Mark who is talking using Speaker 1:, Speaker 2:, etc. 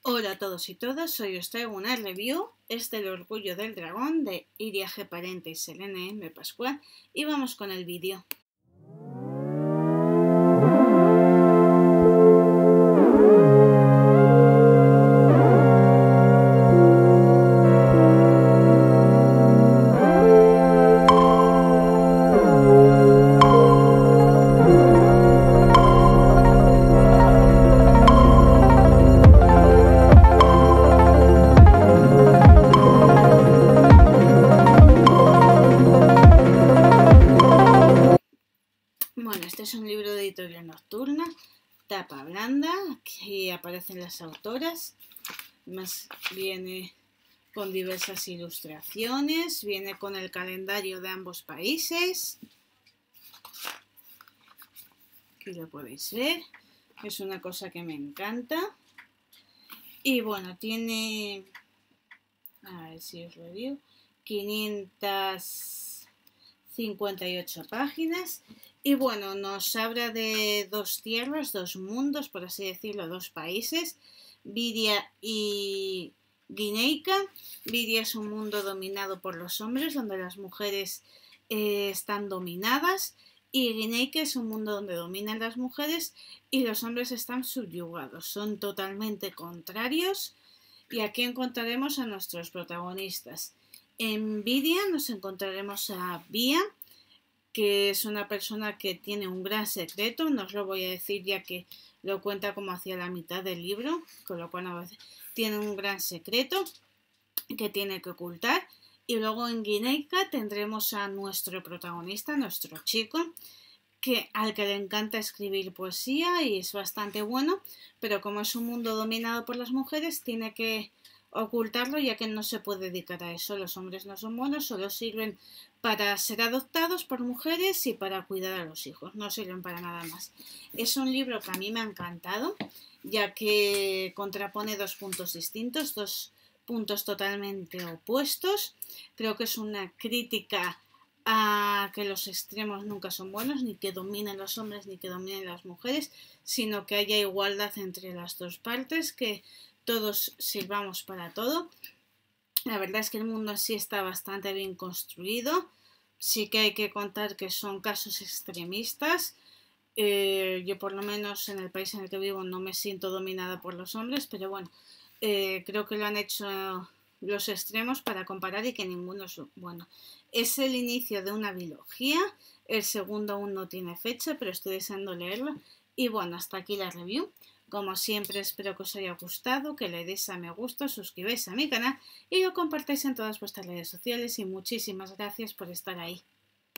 Speaker 1: Hola a todos y todas, hoy os traigo una review, es del Orgullo del Dragón de Iria G. Parente y Selene M. Pascual y vamos con el vídeo. Bueno, este es un libro de editorial Nocturna, tapa blanda, aquí aparecen las autoras, más viene con diversas ilustraciones, viene con el calendario de ambos países, aquí lo podéis ver, es una cosa que me encanta, y bueno, tiene, a ver si os lo digo, 558 páginas. Y bueno, nos habla de dos tierras, dos mundos, por así decirlo, dos países, Viria y Guineica. Viria es un mundo dominado por los hombres, donde las mujeres están dominadas, y Guineica es un mundo donde dominan las mujeres y los hombres están subyugados. Son totalmente contrarios, y aquí encontraremos a nuestros protagonistas. En Viria nos encontraremos a Via, que es una persona que tiene un gran secreto, no os lo voy a decir ya que lo cuenta como hacia la mitad del libro, con lo cual a veces tiene un gran secreto que tiene que ocultar. Y luego en Guineica tendremos a nuestro protagonista, nuestro chico, al que le encanta escribir poesía y es bastante bueno, pero como es un mundo dominado por las mujeres, tiene que ocultarlo ya que no se puede dedicar a eso. Los hombres no son buenos, solo sirven para ser adoptados por mujeres y para cuidar a los hijos, no sirven para nada más. Es un libro que a mí me ha encantado, ya que contrapone dos puntos distintos, dos puntos totalmente opuestos. Creo que es una crítica a que los extremos nunca son buenos, ni que dominen los hombres ni que dominen las mujeres, sino que haya igualdad entre las dos partes, que todos sirvamos para todo. La verdad es que el mundo así está bastante bien construido. Sí que hay que contar que son casos extremistas. Yo por lo menos en el país en el que vivo no me siento dominada por los hombres, pero bueno, creo que lo han hecho los extremos para comparar y que ninguno es bueno. Es el inicio de una biología, el segundo aún no tiene fecha, pero estoy deseando leerlo. Y bueno, hasta aquí la review. Como siempre, espero que os haya gustado, que le deis a me gusta, suscribáis a mi canal y lo compartáis en todas vuestras redes sociales y muchísimas gracias por estar ahí.